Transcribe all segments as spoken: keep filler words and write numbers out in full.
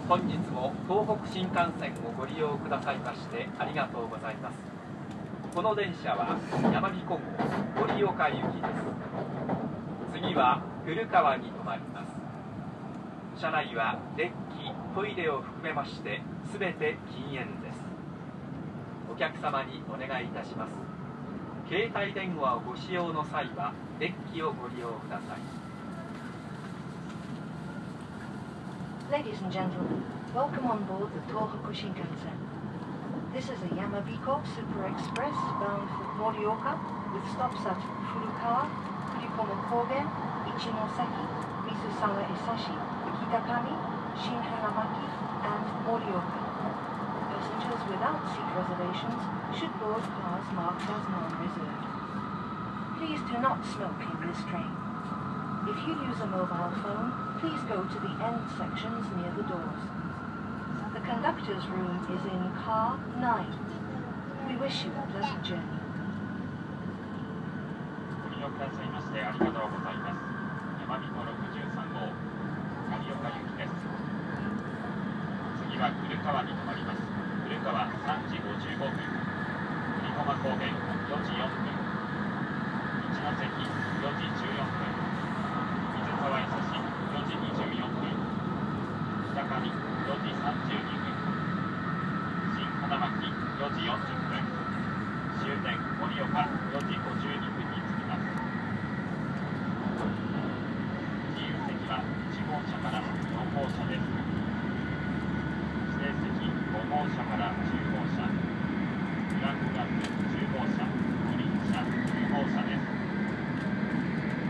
本日も東北新幹線をご利用くださいましてありがとうございます。この電車は山彦号盛岡行きです。次は古川に停まります。車内はデッキ、トイレを含めましてすべて禁煙です。お客様にお願いいたします。携帯電話をご使用の際はデッキをご利用ください。 Ladies and gentlemen, welcome on board the Tohoku Shinkansen. This is a Yamabiko Super Express bound for Morioka with stops at Furukawa, Kurikomo Kogen, Ichinosaki, Misusawa Esashi, Kitakami, Shinhanamaki, and Morioka. Passengers without seat reservations should board cars marked as non-reserved. Please do not smoke in this train. If you use a mobile phone, please go to the end sections near the doors. The conductor's room is in car nine. We wish you a pleasant journey. ご利用くださいましてありがとうございます。山彦ろくじゅうさん号盛岡行きです。次は古川に停まります。古川さんじごじゅうごふん、栗駒高原よじよんぷん、一ノ関よじじゅうよんぷん、水沢伊佐市よじにじゅうよんぷん、北上よじさんじゅうにふん、新花巻よじよんじゅっぷん、終点盛岡よじごじゅうにふんに着きます。自由席はいち号車からよん号車です。指定席ご号車からじゅう号車、グランクラスじゅう号車、グリーン車じゅう号車です。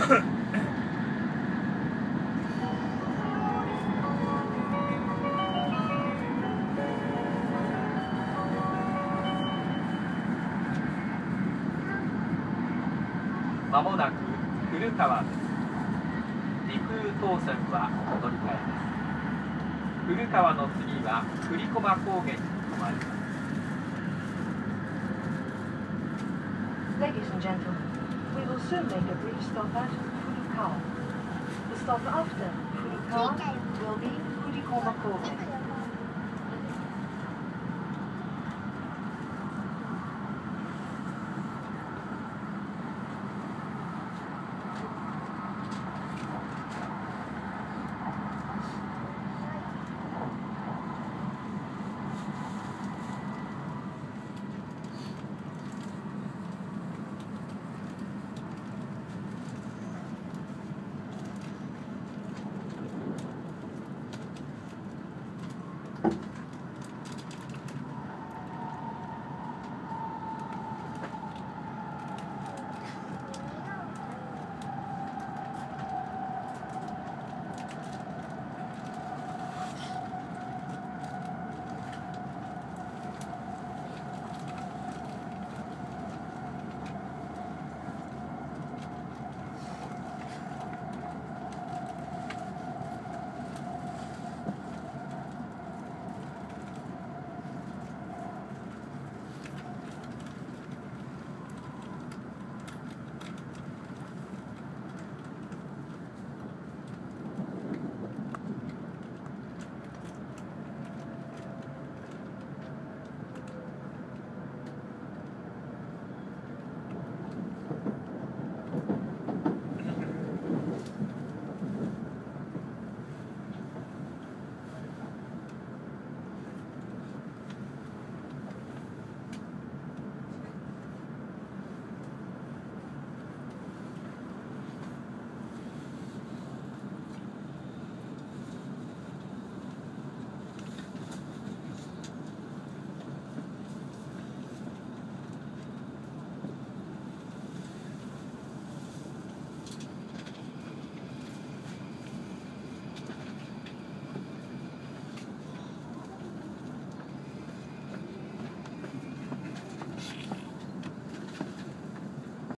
まもなく古川です。陸羽東線はお乗り換えです。古川の次は栗駒高原に停まります。 Ladies and gentlemen, we will soon make a brief stop at Furukawa. The stop after Furukawa will be Kurikoma Kogen.